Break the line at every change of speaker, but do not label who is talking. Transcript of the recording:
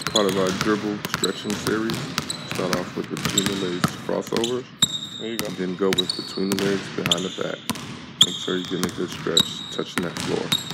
part of our dribble stretching series. Start off with between the legs crossovers.
There you go.
And then go with between the legs behind the back. Make sure you're getting a good stretch, touching that floor.